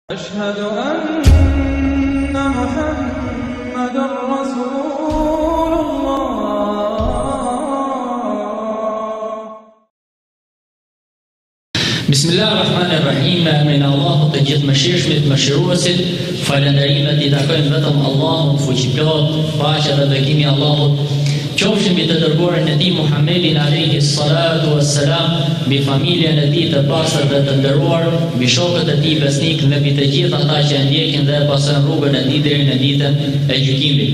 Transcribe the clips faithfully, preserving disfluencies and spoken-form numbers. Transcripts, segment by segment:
أشهد أن محمدًا رسول الله. Bismillahirrahmanirrahim. Me në Allahu të gjithë mëshirshmit, mëshiruesit, falënderimet i takojnë vetëm Allahut fuqiplot, paqja dhe bekimi i Allahut qofshin mbi të dërguarin e tij Muhammedin alayhi salatu wassalam, mbi familjen e tij të pastër dhe të nderuar, mbi shokët e tij besnik dhe mbi të gjithë ata që e ndjekin dhe e pasojnë rrugën e tij deri në ditën e gjykimit.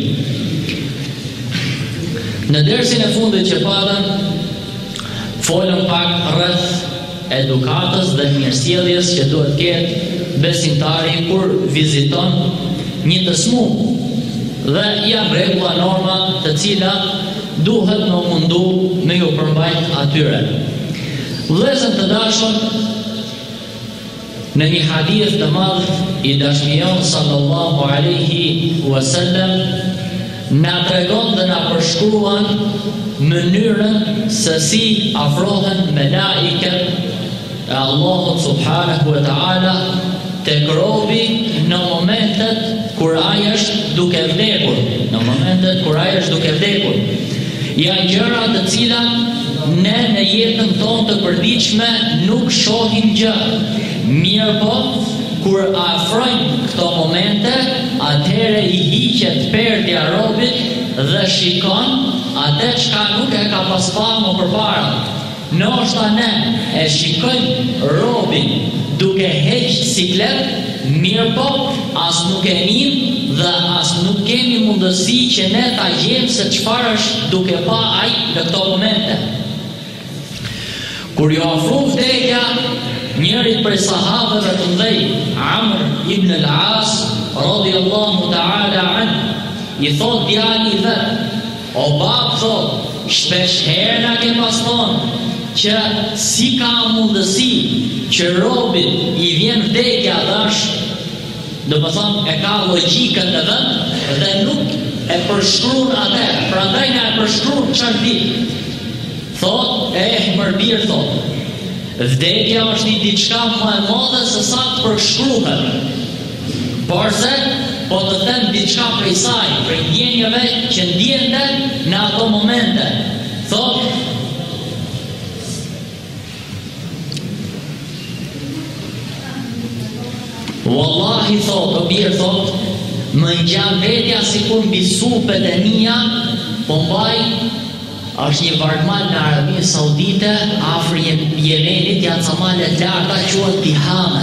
Në dersin e fundit që patëm, folëm pak rreth edukatës dhe mirësjelljes që duhet ketë besimtari kur viziton një të smuar. Dhe janë rregulla, norma të cilat duhet në mundu me ju përmbajt atyre. Vëllezër të dashur, në një hadith të madh i dashmion sallallahu alaihi wasallam na tregon dhe na përshkruan mënyrën se si afrohen melaiket e Allahut subhanahu wa taala tek robi në momentet kur ai është duke vdekur, në momentet kur ai është duke vdekur. Janë gjëra të cilat ne në jetën tonë të përditshme nuk shohim gjë. Mirë po, kur afrojnë këto momente, atëherë i hiqet perdja robit dhe shikon atë çka nuk e ka pas parë më përpara. Ndoshta ne e shikojmë robin duke heq siklet, mirë po, as nuk e njim dhe as nuk kemi mundësi që ne ta gjejmë se çfarë është duke pa ai në këto momente. Kur ju ofru vdekja njërit prej sahabëve të mëdhenj, Amr ibn al-As radhiyallahu ta'ala anhu, i thot djali vet: "O bab, thot, shpesh herë na ke pas thonë që si ka mundësi që robit i vjen vdekja dash, do të thonë e ka logjikën në vend dhe nuk e përshkruan atë, prandaj na e përshkruan çfarë di." Thot, e mërbir thot, vdekja është një diçka më e madhe se sa të përshkruhet. Porse, po të them diçka prej saj, prej ndjenjave që ndjente në ato momente. Thot, wallahi thot, o birë thot, më ngjan vetja sikur mbi supet e mia po mbaj, është një varmal në Arabinë Saudite, afër Jemenit, janë ca male të larta quhet Tihame.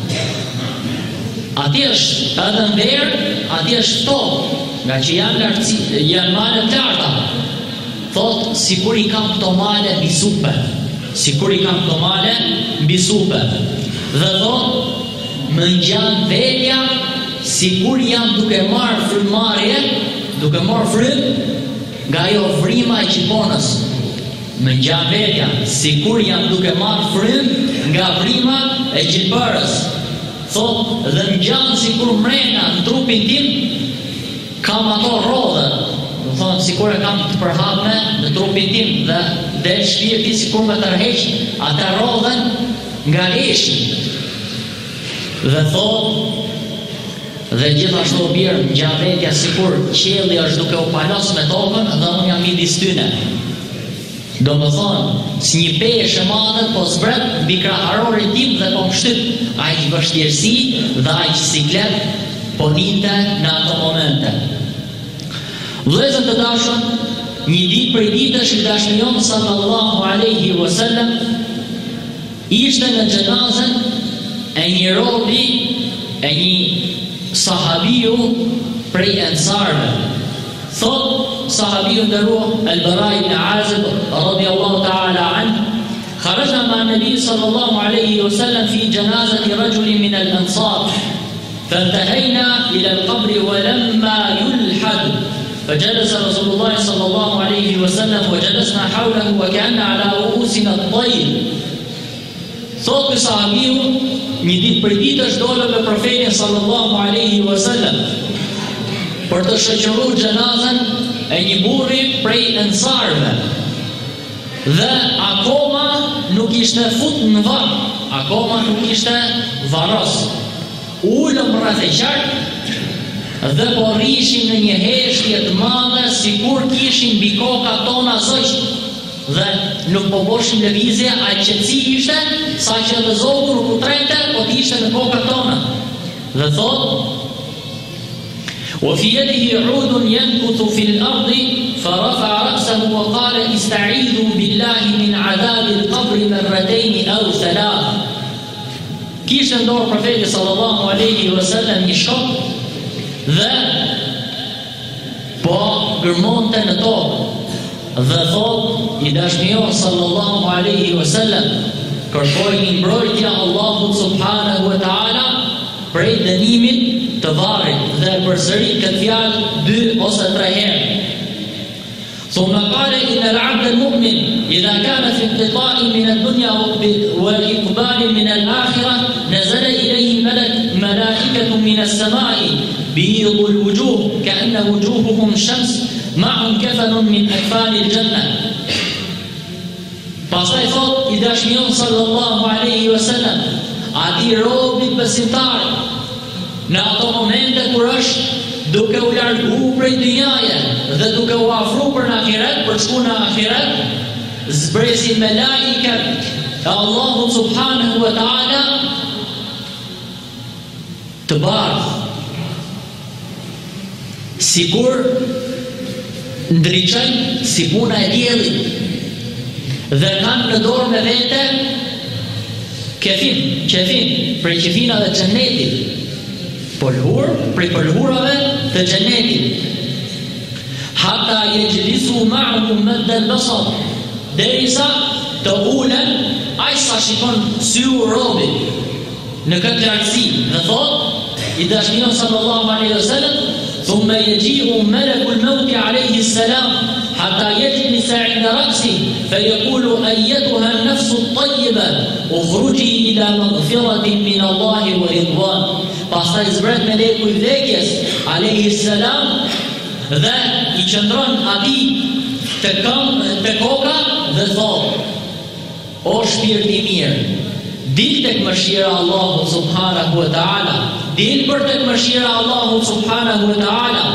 Ati është edhe në verë, ati është top, nga që janë lartësi, janë male të larta. Thot, sikur i kam këto male mbi supe, sikur i kam këto male mbi supe. Dhe thot, më ngjan vetja sikur jam duke marrë frymëmarrje, duke marrë frymë nga ajo vrima e qiponës. Më ngjan vetja sikur jam duke marrë frymë nga vrima e gjilbërës. Thot, dhe më ngjan sikur mrena në trupin tim kam ato rrodhe. Do thonë sikur e kam të përhapme në trupin tim dhe del shpirti sikur me tërheq atë rrodhen nga leshi. Dhe thot, dhe gjithashtu birë më ngjan vetja sikur qielli është duke u palos me tokën dhe unë jam midis tyne. Do më thonë, si një peshë e madhe po zbret mbi kraharorin tim dhe po më shtyp aq vështirësi dhe aq siklet po ninte në ato momente. Vëllezër të dashur, një ditë prej ditësh i dashmion sallallahu alaihi wasallam ishte në xhenazën e një robi, e një sahabiu prej ensarve. Thot sahabiu nderuar Al-Bara ibn Azib radiyallahu ta'ala anhu: "Kharajna ma'a an-nabi sallallahu alayhi wa sallam fi janazati rajulin min al-ansar, فانتهينا إلى القبر ولما يلحد فجلس رسول الله صلى الله عليه وسلم وجلسنا حوله وكأن على رؤوسنا الطير." Thot sahabiu, një ditë për ditësh dole me profetin sallallahu alaihi wasallam për të shoqëruar xhenazën e një burri prej ensarve. Dhe akoma nuk ishte fut në varr, akoma nuk ishte varros. Uj rreth e qark dhe po rrishin në një heshtje të madhe sikur kishin mbi kokat tona zogj dhe nuk po boshin lëvizje, a qetësi ishte sa që dhe zogu nuk u trente, po t'ishte në kokat tona. Dhe thot وفي يده عود ينكث في الأرض فرفع رأسه وقال استعيذوا بالله من عذاب القبر مرتين أو ثلاث. Kishte ndorë profeti sallallahu alaihi wasallam një shok dhe po gërmonte në tokë dhe thot i dashnior sallallahu alaihi wasallam kërkojni mbrojtja Allahut subhanahu wa taala prej dënimit të varrit dhe përsëri këtë fjalë dy ose tre herë. ثم قال إن العبد المؤمن إذا كان في انقطاع من الدنيا وإقبال من الآخرة نزل إليه ملك ملائكة من السماء بيض الوجوه كأن وجوههم شمس معهم كفن من أكفان الجنة. Pastaj thot i dashnion sallallahu alaihi wasallam ati robit besimtar në ato momente kur është duke u largu prej dynjaje dhe duke u afru për në ahiret, për shku në ahiret, zbrezin me laiket e Allahu subhanahu wa ta'ala të bardh, sikur ndriqen si puna e diellit dhe kanë në dorë me vete kefin, qefin, prej qefinave të xhennetit, pëlhur, prej pëlhurave të xhennetit. Hatta yajlisu ma'hum madda al-basar, derisa të ulen ai sa shikon syu robit në këtë lartësi. Dhe thot i dashnion sallallahu alaihi wasallam ثم يجيء ملك الموت عليه السلام حتى يجلس عند رأسه فيقول أيتها النفس الطيبة اخرجي إلى مغفرة من الله ورضوان. Pastaj zbret meleku i vdekjes alayhi salam dhe i qëndron atij te kam te koka dhe thot o shpirti i mirë, dil tek mëshira e Allahut subhanahu wa taala, dil për tek mëshira e Allahut subhanahu wa taala.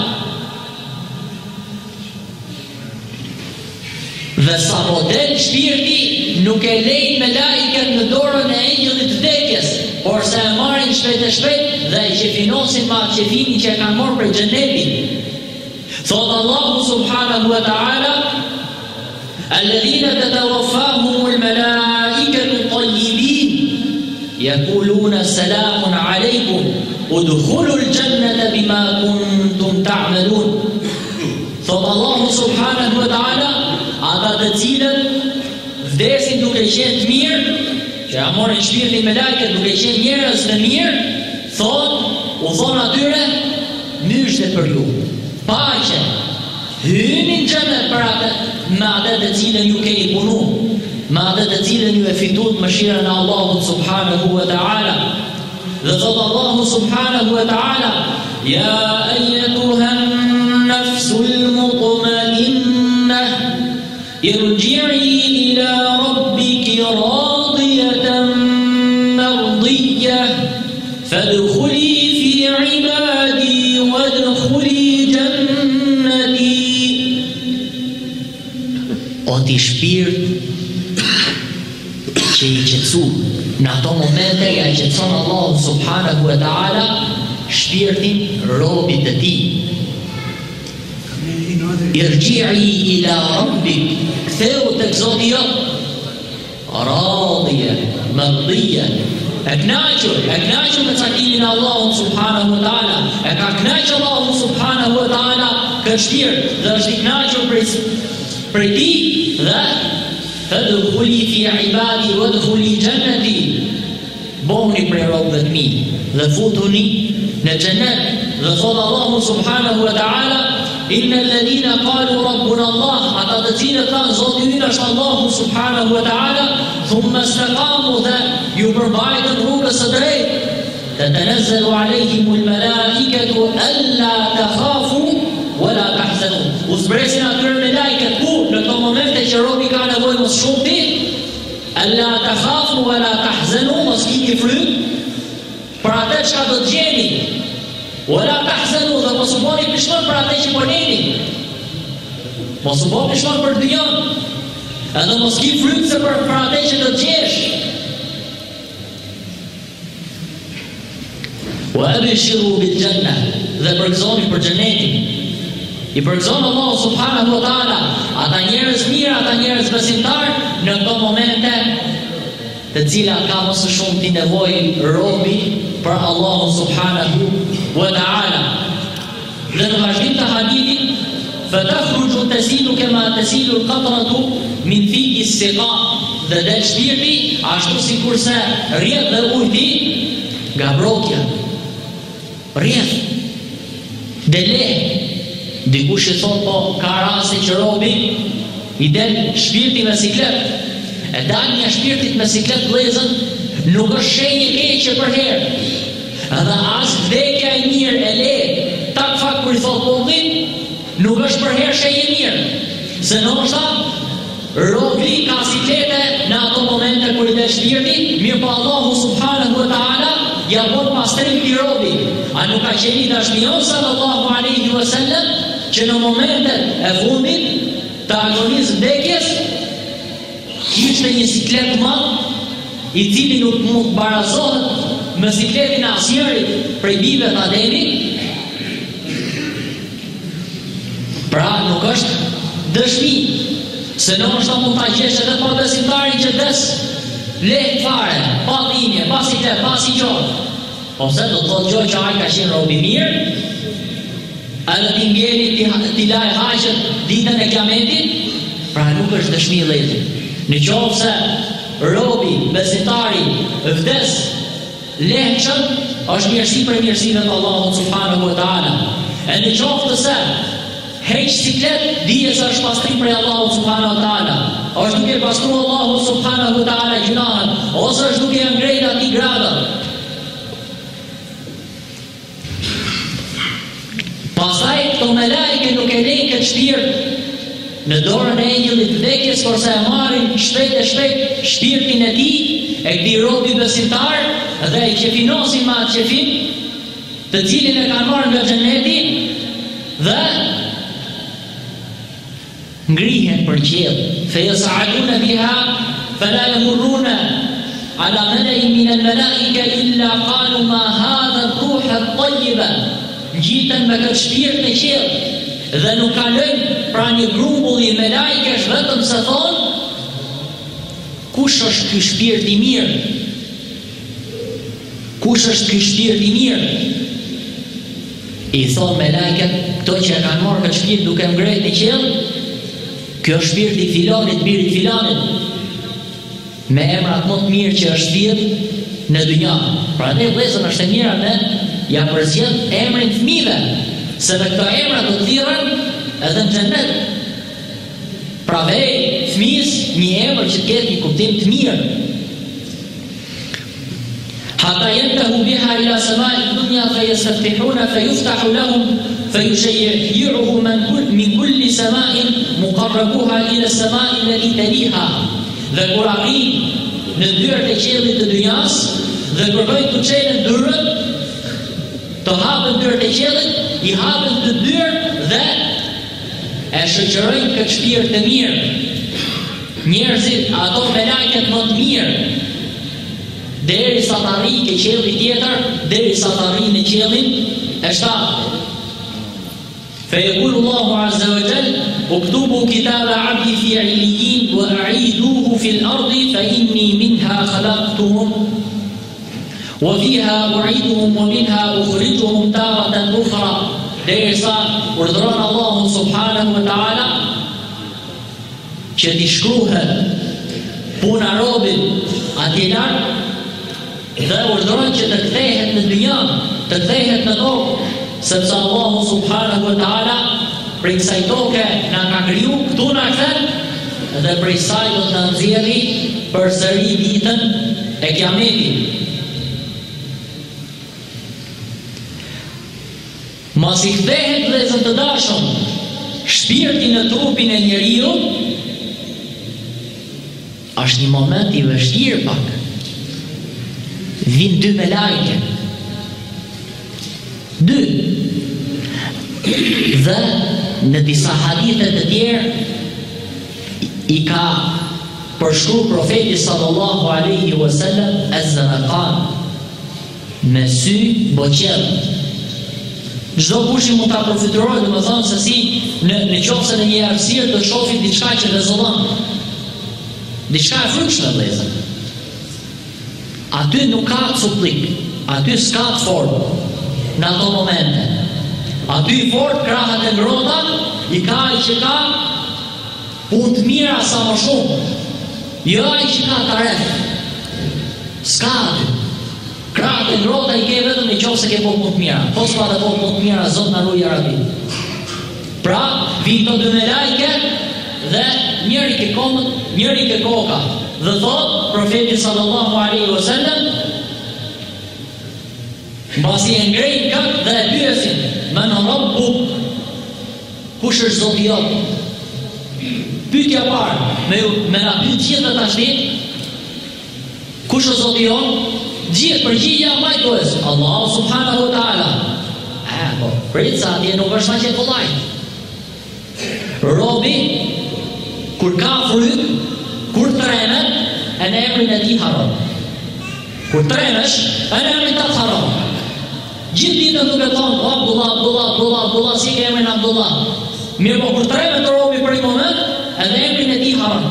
Dhe sa model shpirti nuk e lejnë me laiket në dorën e engjëllit të vdekjes, por se e marrin shpejt e shpejt dhe e qefinosin ma qefinin që e kanë morë prej xhenetit. Thot Allahu subhanahu wa ta'ala alladhina tatawaffahumul malaikatu tayyibin yaquluna salamun alaykum udkhulul jannata bima kuntum ta'malun. Thot Allahu subhanahu wa ta'ala ata të cilët vdesin duke qenë të mirë, që ja morën shpirtin me lajket duke qenë njerëz të mirë, thot, u thonë atyre, myshte për ju, paqe, hynin xhenet për atë, me atë të cilën ju keni punu, me atë të cilën ju e fitut mëshirën e Allahut subhanahu wa ta'ala. Dhe thot Allahu subhanahu wa ta'ala, ja ayyatuhan nafsul mutma'innah irji'i ila rabbiki radiyatan mardiyah fadkhuli fi ibadi wadkhuli jannati. O ti shpirt që i qetësu në ato momente ja i qetëson Allah subhanahu wa ta'ala shpirtin robit të tij. Irji'i ila rabbik, ktheu tek Zoti jot, radhiya, mardhiya, e knaqur, e knaqur me cakimin e Allahut subhanahu wa taala, e ka knaqur Allahu subhanahu wa taala këtë shpirt dhe është i knaqur prej prej tij dhe fadkhuli fi ibadi wadkhuli jannati, bëhuni prej robëve të mi dhe futuni në xhenet. Dhe thot Allahu subhanahu wa taala inna alladhina qalu rabbuna Allah, ata të cilët thanë Zoti ynë është Allahu subhanahu wa taala, thumma istaqamu dhe ju përbajtën rrugës së drejtë, tatanazzalu alayhimul malaikatu alla takhafu wala tahzanu. U zbresin atyre me lajket ku në këto momente që robi ka nevojë mos shumti, alla takhafu wala tahzanu, mos keni frymë për atë çka do të gjeni. Wala tahzanu, dhe mos u boni pishmon për atë që po leni. Mos u boni pishmon për dynjon. Edhe mos ki frymëse për, për atë që do të gjesh. Wa abshiru bil janna, dhe përgëzoni për xhenetin. I përgëzon Allah subhanahu wa ta'ala ata njerëz mirë, ata njerëz besimtar në këto momente të cilat ka më së shumë ti nevojë robi për Allah subhanahu wa ta'ala. Dhe në vazhdim të hadithit, fatakhruju tasilu kama tasilu al-qatratu min fiqi as-siqa, dhe del shpirti ashtu sikurse rrjedh dhe ujti nga brokja. Rrjedh. Dele. Dikush i thot, po ka raste që robi i del shpirti me siklet. E dalja e shpirtit me siklet vëllezër nuk është shenjë keqe për herë. Edhe as vdekja e mirë e lehtë, tak fakt kur i thot popullit, nuk është për herë shenjë mirë. Se ndoshta robi ka siklete në ato momente kur i del shpirti, mirë po Allahu subhanahu wa ta'ala ja bon pastrim i robi. A nuk ka qenë dashmion sallallahu alaihi wasallam që në momentet e fundit të agonizë vdekjes kishte një siklet madh i cili nuk mund të barazohet me sikletin e asnjërit prej bijve të Ademit. Pra nuk është dëshmi se ndoshta mund ta gjesh edhe pa besimtarin që des lehtë fare, pa dhimbje, pa siklet, pa sigjon. Ose do të thotë gjë që ai ka qenë robi mirë, edhe ti mbjeni ti laj haqët ditën e kiametit, pra nuk është dëshmi lehtë. Në qoftë se robi, besimtari, vdes lehtëshëm, është mirësi për mirësive të Allahut subhanahu wa ta'ala. E në qoftë se heq siklet, dije se është pastrim prej Allahut subhanahu wa ta'ala. Është duke pastru Allahut subhanahu wa ta'ala gjunahën, ose është duke ngrejt ati gradën. Pastaj këto melajke nuk e lejnë këtë shpirt në dorën e engjëllit vdekjes, kurse e marrin shpejt e shpejt shpirtin e tij, e këtij robi besimtar, dhe e qefinosin me atë qefin, të cilin e kanë marrë nga xheneti, dhe ngrihen për qiell. Fe yas'aduna biha fala yamurruna ala mala'in min al-mala'ika illa qalu ma hadha ar-ruh at-tayyiba. Gjiten me këtë shpirt në qiell dhe nuk kalojnë pra një grumbull i melajkesh vetëm se thonë kush është ky shpirt i mirë? Kush është ky shpirt i mirë? I thonë melajket, këto që e kanë marrë këtë shpirt duke ngrejt në qiell, kjo është shpirti i filanit, birit filanit, me emrat më të mirë që është thirrë në dynja. Pra ne vëllezër është e mira ne ja përzgjedh emrin fëmijëve, se me këto emra do të thirren edhe në xhenet. Pra vej fëmijës një emër që të ketë një kuptim të mirë. Hatta yantahu biha ila sama'i dunya fa yastaftihuna fa yuftahu lahum fa yushayyi'uhu min kulli sama'in muqarrabuha ila sama'i allati taliha. Dhe kur arrin në dyert e qiellit të dynjas dhe kërkojnë të çelën dyrën, të hapën dyert e qiellit, i hapën të dyert dhe e shoqërojnë këtë shpirt të mirë. Njerëzit, ato melajket më të mirë, derisa të arrijë ke qielli tjetër, derisa të arrijë në qiellin e shtatë. فيقول الله عز وجل اكتبوا كتاب عبدي في عليين وأعيدوه في الأرض فإني منها خلقتهم وفيها أعيدهم ومنها أخرجهم تارة أخرى. Derisa urdhëron Allahu subhanahu wa ta'ala që t'i shkruhet puna robit atje lart dhe urdhëron që të kthehet në dynjë, të kthehet në tokë, sepse Allahu subhanahu wa ta'ala prej kësaj toke na ka kriju, këtu na kthen dhe prej saj do të na nxjerrë përsëri ditën e kiametit. Mas i kthehet vëllezër të dashur shpirti në trupin e njeriu, është një moment i vështirë pak. Vin dy melajke. Dy, dhe në disa hadithe të tjerë i ka përshkruar profeti sallallahu alaihi wasallam az-zarqan, me sy boqell. Çdo kush mund ta përfitojë, domethënë se si në në qoftë në një arsye të shohit diçka që rrezollon. Diçka e frikshme vëllezër. Aty nuk ka suplik, aty s'ka formë në ato momente. Aty i fort krahat e ngrota, i ka ai që ka punë të mira sa më shumë. Jo ai që ka të rreth. S'ka aty. Krahat e ngrota i ke vetëm në qoftë se ke punë të mira. Po s'ka të punë të mira, Zot na ruaj Arabi. Pra, vinë të dy me lajke dhe njëri ke komën, njëri ke koka. Dhe thot, profeti sallallahu alaihi wasallam, mbasi e ngrejnë këtë dhe e pyesin, me në rabbu, kush është Zoti jot? Pyetja parë, me, me na pyet gjithë të ashtit, kush është Zoti jot? Gjithë përgjigja majtues, Allahu subhanahu wa ta'ala. E, po, pritsa atje nuk është ma që kollaj. Robi, kur ka fryk, kur tremet, e në emrin e ti haron. Kur tremesh, e në emrin të të haron. Gjithë ditën duke thonë, Abdullah, Abdullah, Abdullah, Abdullah, si ke emrin Abdullah. Mirë po kur tremet robi për i moment, e në emrin e ti haron.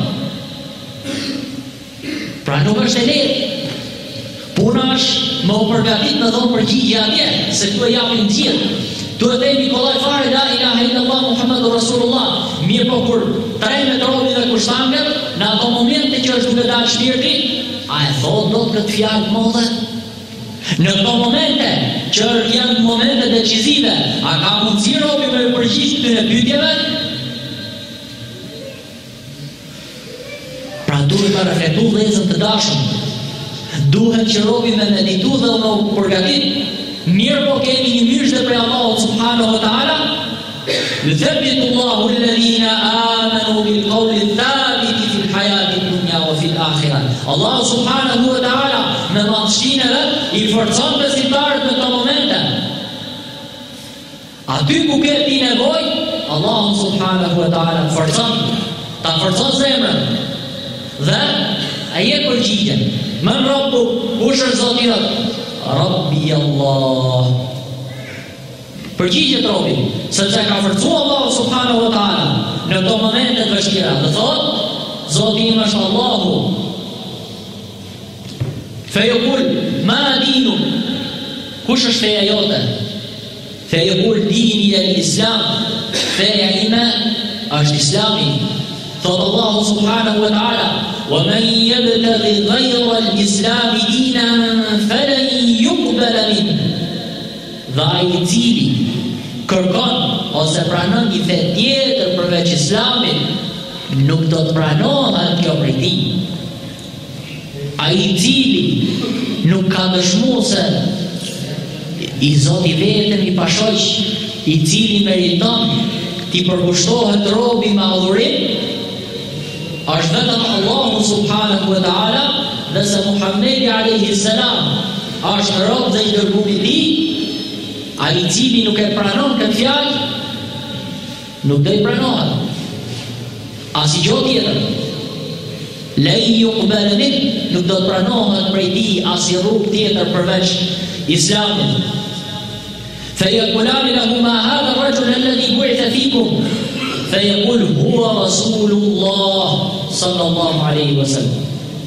Pra nuk është e letë. Puna është më u përgatit në dhonë përgjigje atje, se tu e japin gjithë. Tu e themi kollaj fare, la ilaha illallah Muhammadur Rasulullah. Mirë po kur tremet robi dhe kushtanget, në ato momente që është duke dalë shpirti, a e thot do të këtë fjalë modhe? Në ato momente që janë momente decizive, a ka mundësi robi me përgjigje të në pyetjeve? Pra duhet të reflektu vëllezër të dashur. Duhet që robi me meditu dhe me përgatit. Mirë po kemi një mishë prej Allahut subhanahu wa ta'ala. Yuthabbitu Allahu alladhina amanu bil qawli thabiti fil hayati dunya wa fil akhirah. Allahu subhanahu wa ta'ala me madhështinë e vet i forcon besimtarët në këto momente. Aty ku ke ti nevojë, Allahu subhanahu wa ta'ala forcon, ta forcon zemrën. Dhe a je përgjigje. Men rabbu, kush është Zoti jot? Rabbi Allah. Përgjigjet robi, sepse ka forcu Allahu subhanahu wa ta'ala në këto momente të vështira. Dhe thot, Zoti im është Allahu. Fejekull, ma dinu, kush është feja jote? Fejekull dini e l'Islam, feja ime është Islami. Thot Allahu subhanahu wa ta'ala, وَمَنْ يَبْتَغِ غَيْرَ الْإِسْلَامِ دِينًا فَلَنْ يُقْبَلَ مِنْهُ. Dhe ai i cili kërkon ose pranon një fe tjetër përveç Islamit, nuk do të pranohet kjo prej tij. Ai i cili nuk ka dëshmuar se i Zoti vetëm i pashoq, i cili meriton ti përkushtohet robi me adhurim, është vetëm Allahu subhanahu wa ta'ala, dhe se Muhammedi alayhi salam është rob dhe i dërguar i tij, ai i cili nuk e pranon këtë fjalë, nuk do i pranohet. As i gjë tjetër. La yuqbal min, nuk do të pranohet prej tij as i rrugë tjetër përveç Islamit. فيقولان له ما هذا الرجل الذي بعث فيكم فيقول هو رسول الله صلى الله عليه وسلم.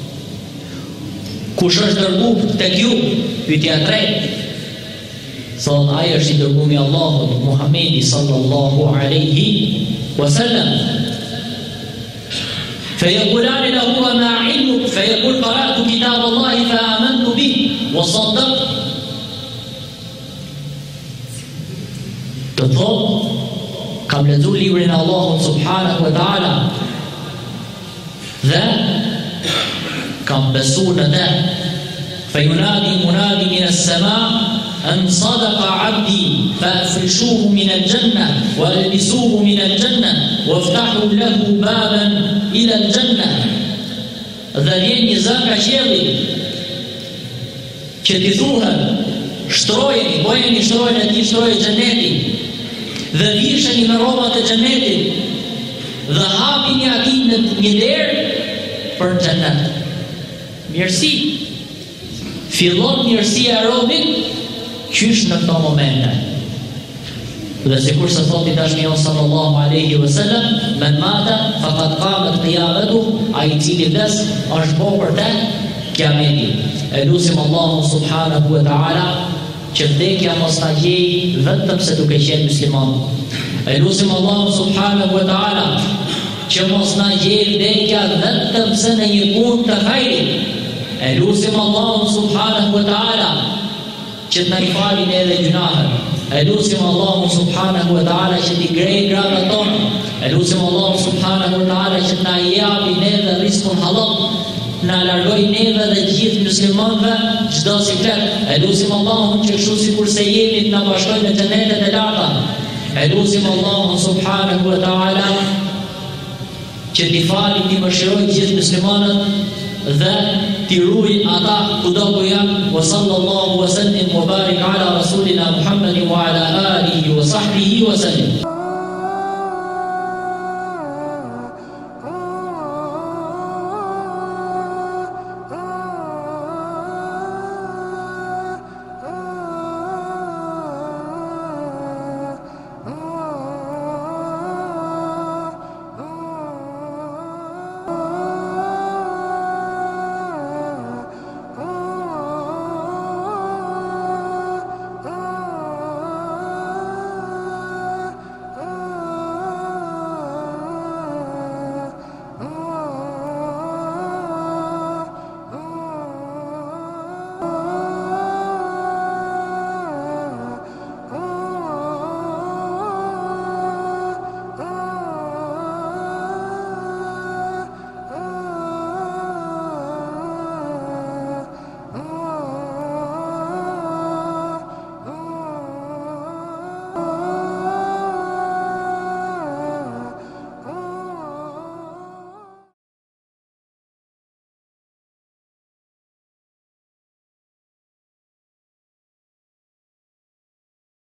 Kush është dërguar tek ju? Pyetja e tretë. Thot ai është i dërguar i Allahut, Muhamedi sallallahu alaihi wasallam. فيقولان له وما علمك فيقول قرأت كتاب الله فآمنت به وصدقت. Të thot, kam lexuar librin e Allahut subhanahu wa ta'ala dhe kam besuar në të. فينادي منادي من السماء أن صدق عبدي فأفرشوه من الجنة وألبسوه من الجنة وافتحوا له بابا إلى الجنة. Dhe vjen një zë nga qielli që t'i thuhet, shtrojeni, bojeni shtrojnë e ti shtrojë xhenetin, dhe visheni me rrobat e xhenetit, dhe hapini atij në një derë për xhenet. Mirësi. Fillon mirësia e robit qysh në këto momente. Dhe sikur se thoti dashmiu sallallahu alaihi wasallam, men mata faqad qamat qiyamatuh, ai i cili vdes është po për te kiameti. E lutim Allahun subhanahu wa taala që vdekja mos ta gjej vetëm se duke qenë musliman. E lutim Allahun subhanahu wa taala që mos na gjej vdekja vetëm se në një punë të hajrit. E lutim Allahun subhanahu wa taala që të na i falin edhe gjunahet. E lutim Allahun subhanahu wa taala që t'i grejë gradat tona. E lutim Allahun subhanahu wa taala që na i japi neve rizqun halal, na largoj neve dhe gjithë muslimanëve çdo siklet. E lutim Allahun që kështu sikurse jemi të na bashkojë në xhenetet e larta. E lutim Allahun subhanahu wa taala që t'i fali, t'i mëshiroj gjithë muslimanët dhe t'i ruaj ata kudo ku janë. Wa sallallahu wa sallim wa barik ala rasulina Muhammadin wa ala alihi wa sahbihi wa sallim.